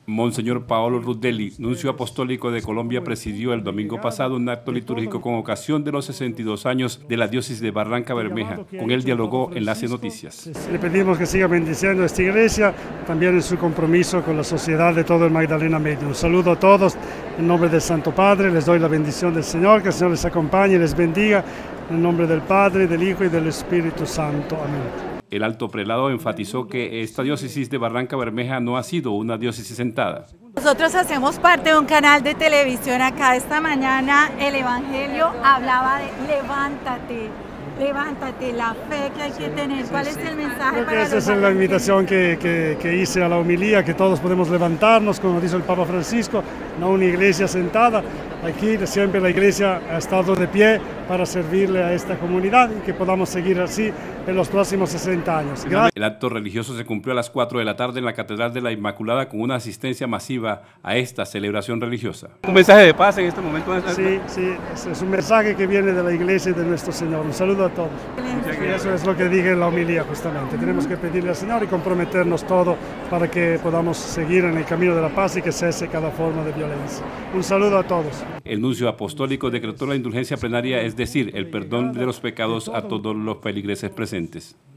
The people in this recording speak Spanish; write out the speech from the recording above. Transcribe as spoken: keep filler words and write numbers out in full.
Monseñor Paolo Rudelli, nuncio apostólico de Colombia, presidió el domingo pasado un acto litúrgico con ocasión de los sesenta y dos años de la diócesis de Barranca Bermeja. Con él dialogó Enlace Noticias. Le pedimos que siga bendiciendo esta iglesia, también en su compromiso con la sociedad de todo el Magdalena Medio. Un saludo a todos, en nombre del Santo Padre, les doy la bendición del Señor, que el Señor les acompañe y les bendiga, en nombre del Padre, del Hijo y del Espíritu Santo. Amén. El alto prelado enfatizó que esta diócesis de Barranca Bermeja no ha sido una diócesis sentada. Nosotros hacemos parte de un canal de televisión acá. Esta mañana el Evangelio hablaba de levántate, levántate, la fe que hay que tener. ¿Cuál es el mensaje? Creo que para esa los es la invitación que, que, que hice a la homilía, que todos podemos levantarnos, como dice el Papa Francisco, no una iglesia sentada. Aquí siempre la iglesia ha estado de pie para servirle a esta comunidad y que podamos seguir así en los próximos sesenta años. Gracias. El acto religioso se cumplió a las cuatro de la tarde en la Catedral de la Inmaculada con una asistencia masiva a esta celebración religiosa. Un mensaje de paz en este momento. Sí, sí, es un mensaje que viene de la iglesia y de nuestro Señor. Un saludo a todos. Y eso es lo que dije en la homilía justamente. Tenemos que pedirle al Señor y comprometernos todos para que podamos seguir en el camino de la paz y que cese cada forma de violencia. Un saludo a todos. El nuncio apostólico decretó la indulgencia plenaria, es decir, el perdón de los pecados a todos los feligreses presentes.